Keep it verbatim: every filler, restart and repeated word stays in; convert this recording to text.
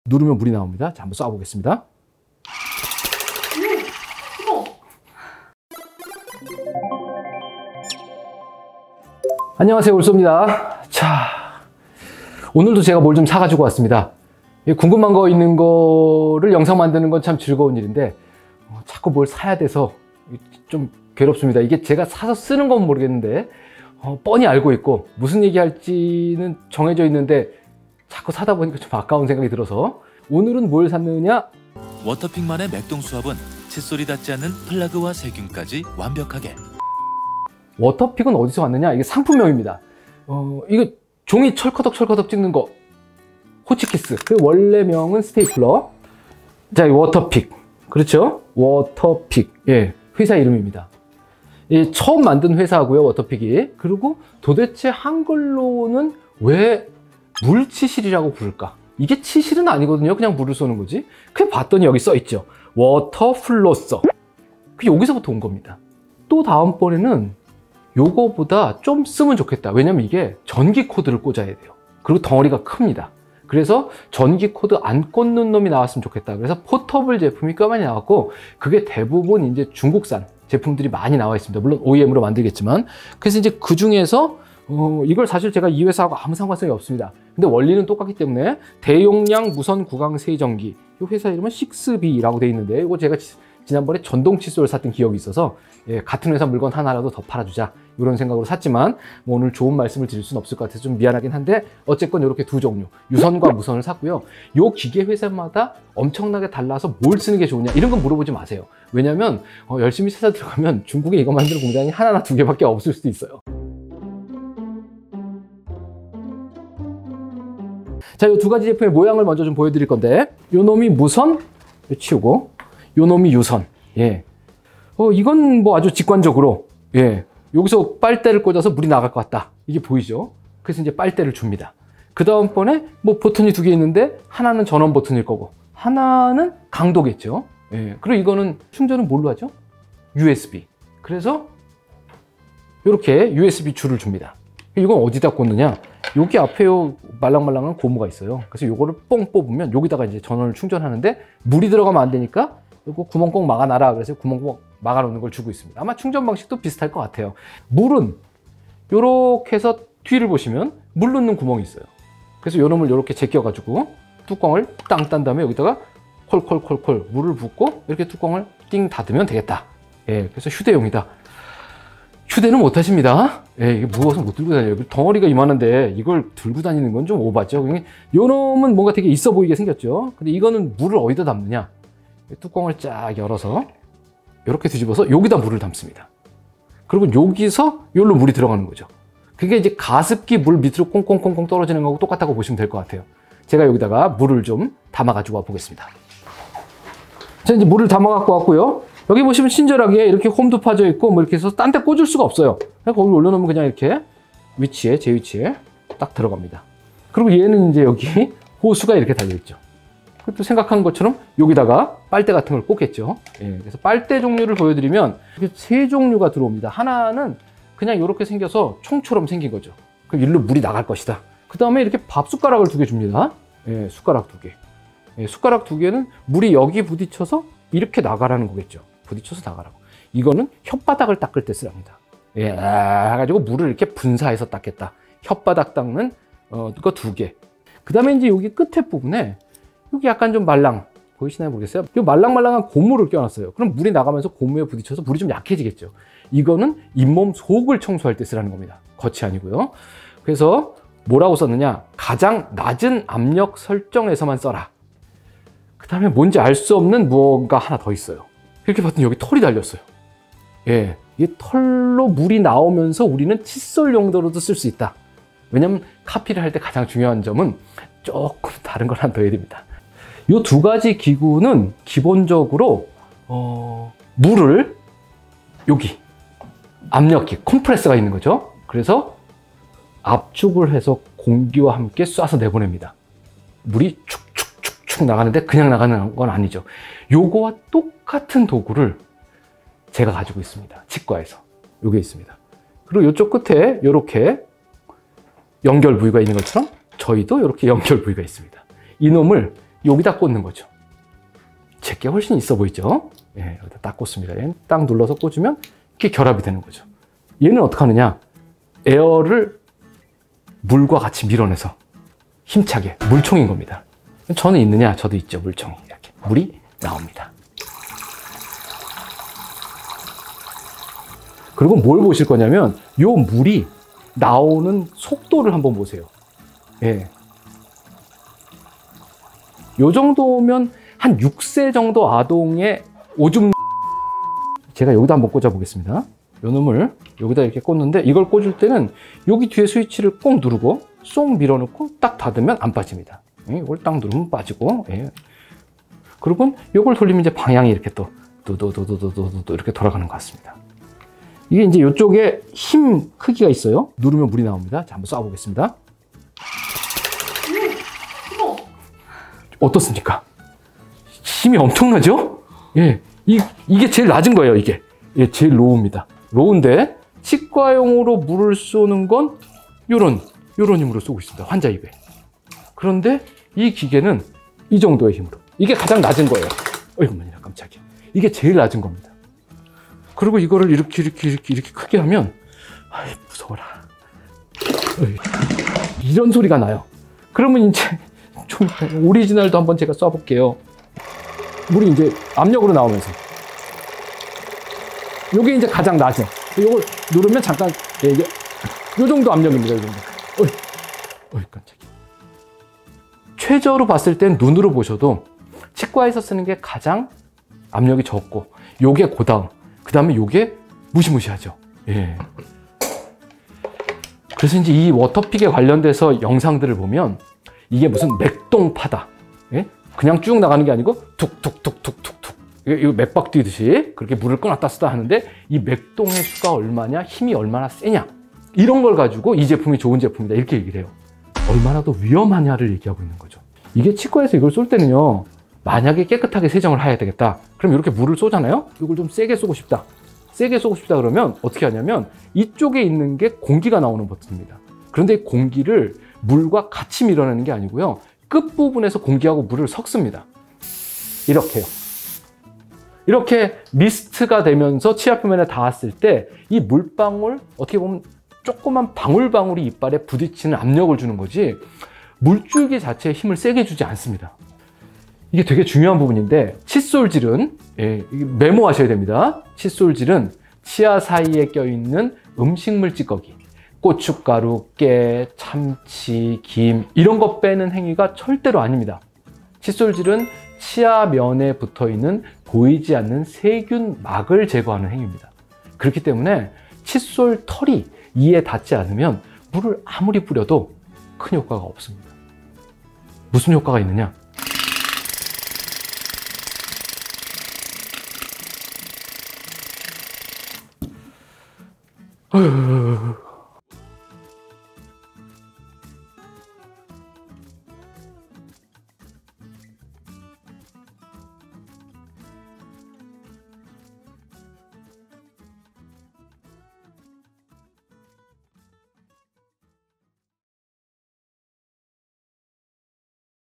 누르면 물이 나옵니다. 자, 한번 쏴보겠습니다. 안녕하세요, 올쏘입니다. 자, 오늘도 제가 뭘 좀 사가지고 왔습니다. 궁금한 거 있는 거를 영상 만드는 건 참 즐거운 일인데 어, 자꾸 뭘 사야 돼서 좀 괴롭습니다. 이게 제가 사서 쓰는 건 모르겠는데 어, 뻔히 알고 있고 무슨 얘기 할지는 정해져 있는데 자꾸 사다 보니까 좀 아까운 생각이 들어서 오늘은 뭘 샀느냐? 워터픽만의 맥동 수압은 칫솔이 닿지 않는 플러그와 세균까지 완벽하게. 워터픽은 어디서 왔느냐? 이게 상품명입니다. 어, 이거 종이 철커덕 철커덕 찍는 거 호치키스. 그 원래명은 스테이플러. 자, 이 워터픽. 그렇죠? 워터픽. 예, 회사 이름입니다. 예, 처음 만든 회사고요, 워터픽이. 그리고 도대체 한글로는 왜 물치실이라고 부를까? 이게 치실은 아니거든요. 그냥 물을 쏘는 거지. 그래 봤더니 여기 써 있죠. 워터플로서. 그 여기서부터 온 겁니다. 또 다음번에는 요거보다 좀 쓰면 좋겠다. 왜냐면 이게 전기 코드를 꽂아야 돼요. 그리고 덩어리가 큽니다. 그래서 전기 코드 안 꽂는 놈이 나왔으면 좋겠다. 그래서 포터블 제품이 꽤 많이 나왔고, 그게 대부분 이제 중국산 제품들이 많이 나와 있습니다. 물론 오이엠으로 만들겠지만. 그래서 이제 그 중에서 어, 이걸 사실 제가 이 회사하고 아무 상관성이 없습니다. 근데 원리는 똑같기 때문에 대용량 무선 구강 세정기. 이 회사 이름은 식스비라고 돼 있는데, 이거 제가 지난번에 전동 칫솔 샀던 기억이 있어서 예, 같은 회사 물건 하나라도 더 팔아주자 이런 생각으로 샀지만 뭐 오늘 좋은 말씀을 드릴 수는 없을 것 같아서 좀 미안하긴 한데, 어쨌건 이렇게 두 종류 유선과 무선을 샀고요. 요 기계 회사마다 엄청나게 달라서 뭘 쓰는 게 좋으냐 이런 건 물어보지 마세요. 왜냐면 어, 열심히 찾아 들어가면 중국에 이거 만드는 공장이 하나나 두 개밖에 없을 수도 있어요. 자, 이 두 가지 제품의 모양을 먼저 좀 보여드릴 건데, 요 놈이 무선, 요 치우고 요 놈이 유선. 예. 어, 이건 뭐 아주 직관적으로, 예. 여기서 빨대를 꽂아서 물이 나갈 것 같다. 이게 보이죠? 그래서 이제 빨대를 줍니다. 그 다음번에 뭐 버튼이 두 개 있는데, 하나는 전원 버튼일 거고, 하나는 강도겠죠? 예. 그리고 이거는 충전은 뭘로 하죠? 유에스비. 그래서 이렇게 유에스비 줄을 줍니다. 이건 어디다 꽂느냐? 여기 앞에 요 말랑말랑한 고무가 있어요. 그래서 요거를 뽕 뽑으면 여기다가 이제 전원을 충전하는데, 물이 들어가면 안 되니까 이거 구멍 꼭 막아놔라. 그래서 구멍 꼭 막아놓는 걸 주고 있습니다. 아마 충전 방식도 비슷할 것 같아요. 물은 요렇게 해서 뒤를 보시면 물 넣는 구멍이 있어요. 그래서 요 놈을 요렇게 제껴가지고 뚜껑을 땅 딴 다음에 여기다가 콜콜콜콜 물을 붓고 이렇게 뚜껑을 띵 닫으면 되겠다. 예, 그래서 휴대용이다. 휴대는 못 하십니다. 예, 이게 무거워서 못 들고 다녀요. 덩어리가 이만한데 이걸 들고 다니는 건 좀 오바죠. 요 놈은 뭔가 되게 있어 보이게 생겼죠. 근데 이거는 물을 어디다 담느냐? 뚜껑을 쫙 열어서 이렇게 뒤집어서 여기다 물을 담습니다. 그리고 여기서 여기로 물이 들어가는 거죠. 그게 이제 가습기 물 밑으로 꽁꽁꽁꽁 떨어지는 거하고 똑같다고 보시면 될 것 같아요. 제가 여기다가 물을 좀 담아 가지고 와 보겠습니다. 자, 이제 물을 담아 갖고 왔고요. 여기 보시면 친절하게 이렇게 홈도 파져 있고 뭐 이렇게 해서 딴 데 꽂을 수가 없어요. 거기 올려놓으면 그냥 이렇게 위치에, 제 위치에 딱 들어갑니다. 그리고 얘는 이제 여기 호수가 이렇게 달려있죠. 또 생각한 것처럼 여기다가 빨대 같은 걸 꽂겠죠. 예, 그래서 빨대 종류를 보여드리면 이렇게 세 종류가 들어옵니다. 하나는 그냥 이렇게 생겨서 총처럼 생긴 거죠. 그럼 일로 물이 나갈 것이다. 그 다음에 이렇게 밥 숟가락을 두 개 줍니다. 예, 숟가락 두 개. 예, 숟가락 두 개는 물이 여기 부딪혀서 이렇게 나가라는 거겠죠. 부딪혀서 나가라고. 이거는 혓바닥을 닦을 때 쓰랍니다. 예, 해가지고 물을 이렇게 분사해서 닦겠다. 혓바닥 닦는 어, 거 두 개. 그 다음에 이제 여기 끝에 부분에 여기 약간 좀 말랑 보이시나요 모르겠어요. 이 말랑말랑한 고무를 껴놨어요. 그럼 물이 나가면서 고무에 부딪혀서 물이 좀 약해지겠죠. 이거는 잇몸 속을 청소할 때 쓰라는 겁니다. 겉이 아니고요. 그래서 뭐라고 썼느냐? 가장 낮은 압력 설정에서만 써라. 그 다음에 뭔지 알 수 없는 무언가 하나 더 있어요. 이렇게 봤더니 여기 털이 달렸어요. 예, 이 털로 물이 나오면서 우리는 칫솔 용도로도 쓸 수 있다. 왜냐면 카피를 할 때 가장 중요한 점은 조금 다른 걸 하나 더 해야 됩니다. 이 두 가지 기구는 기본적으로 어, 물을 여기 압력기, 컴프레서가 있는 거죠. 그래서 압축을 해서 공기와 함께 쏴서 내보냅니다. 물이 축축축축 나가는데 그냥 나가는 건 아니죠. 요거와 똑같은 도구를 제가 가지고 있습니다. 치과에서. 요게 있습니다. 그리고 이쪽 끝에 이렇게 연결 부위가 있는 것처럼 저희도 이렇게 연결 부위가 있습니다. 이놈을 여기다 꽂는 거죠. 제게 훨씬 있어 보이죠? 예, 여기다 딱 꽂습니다. 얘는 딱 눌러서 꽂으면 이렇게 결합이 되는 거죠. 얘는 어떻게 하느냐? 에어를 물과 같이 밀어내서 힘차게 물총인 겁니다. 저는 있느냐? 저도 있죠. 물총이 이렇게 물이 나옵니다. 그리고 뭘 보실 거냐면 이 물이 나오는 속도를 한번 보세요. 예. 요 정도면 한 육 세 정도 아동의 오줌. 제가 여기다 한번 꽂아 보겠습니다. 요 놈을 여기다 이렇게 꽂는데, 이걸 꽂을 때는 여기 뒤에 스위치를 꼭 누르고 쏙 밀어넣고 딱 닫으면 안 빠집니다. 예, 이걸 딱 누르면 빠지고, 예. 그리고 이걸 돌리면 이제 방향이 이렇게 또 또또또또또또 이렇게 돌아가는 것 같습니다. 이게 이제 이쪽에 힘 크기가 있어요. 누르면 물이 나옵니다. 자, 한번 쏴 보겠습니다. 어떻습니까? 힘이 엄청나죠? 예, 이, 이게 제일 낮은 거예요, 이게. 예, 제일 로우입니다. 로우인데, 치과용으로 물을 쏘는 건 요런, 요런 힘으로 쏘고 있습니다. 환자 입에. 그런데 이 기계는 이 정도의 힘으로. 이게 가장 낮은 거예요. 어이구, 머니나 깜짝이야. 이게 제일 낮은 겁니다. 그리고 이거를 이렇게, 이렇게, 이렇게, 이렇게 크게 하면, 아이, 무서워라. 어이, 이런 소리가 나요. 그러면 이제, 좀 오리지널도 한번 제가 쏴볼게요. 물이 이제 압력으로 나오면서, 요게 이제 가장 낮은, 요걸 누르면 잠깐, 예, 이게 요 정도 압력입니다. 요 정도. 어이, 어이, 깜짝이야. 최저로 봤을 땐 눈으로 보셔도 치과에서 쓰는 게 가장 압력이 적고, 요게 고다음, 그 다음에 요게 무시무시하죠. 예. 그래서 이제 이 워터픽에 관련돼서 영상들을 보면 이게 무슨 맥동파다. 예? 그냥 쭉 나가는 게 아니고 툭툭툭툭툭툭. 이거 맥박 뛰듯이 그렇게 물을 끊었다 쓰다 하는데, 이 맥동의 수가 얼마냐, 힘이 얼마나 세냐, 이런 걸 가지고 이 제품이 좋은 제품이다 이렇게 얘기를 해요. 얼마나 더 위험하냐를 얘기하고 있는 거죠. 이게 치과에서 이걸 쏠 때는요, 만약에 깨끗하게 세정을 해야 되겠다, 그럼 이렇게 물을 쏘잖아요. 이걸 좀 세게 쏘고 싶다, 세게 쏘고 싶다 그러면 어떻게 하냐면, 이쪽에 있는 게 공기가 나오는 버튼입니다. 그런데 이 공기를 물과 같이 밀어내는 게 아니고요, 끝부분에서 공기하고 물을 섞습니다. 이렇게요. 이렇게 미스트가 되면서 치아 표면에 닿았을 때 이 물방울, 어떻게 보면 조그만 방울방울이 이빨에 부딪히는 압력을 주는 거지, 물줄기 자체에 힘을 세게 주지 않습니다. 이게 되게 중요한 부분인데, 칫솔질은, 예, 메모하셔야 됩니다. 칫솔질은 치아 사이에 껴있는 음식물 찌꺼기, 고춧가루, 깨, 참치, 김, 이런 거 빼는 행위가 절대로 아닙니다. 칫솔질은 치아 면에 붙어있는 보이지 않는 세균막을 제거하는 행위입니다. 그렇기 때문에 칫솔 털이 이에 닿지 않으면 물을 아무리 뿌려도 큰 효과가 없습니다. 무슨 효과가 있느냐? 어휴...